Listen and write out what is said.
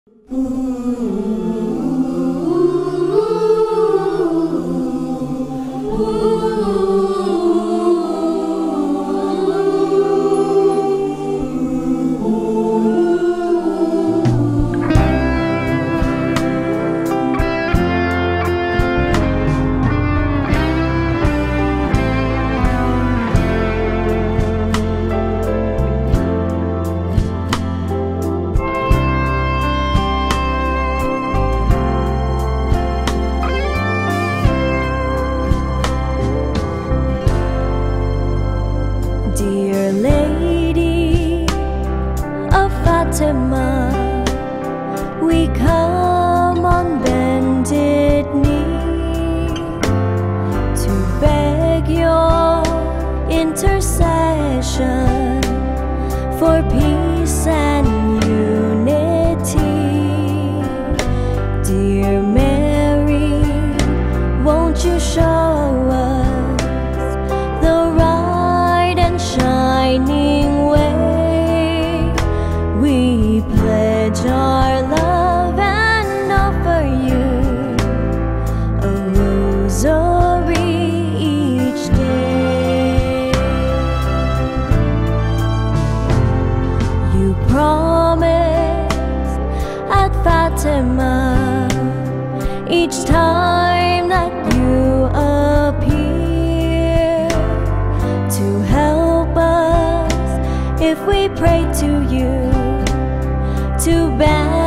Dear Lady of Fatima, we come on bended knee to beg your intercession for peace and unity. Dear Mary, won't you show us the right and shining way? We pledge our love and offer you a rosary each day. You promised at Fatima each time that you appear to help us if we pray to you, to bend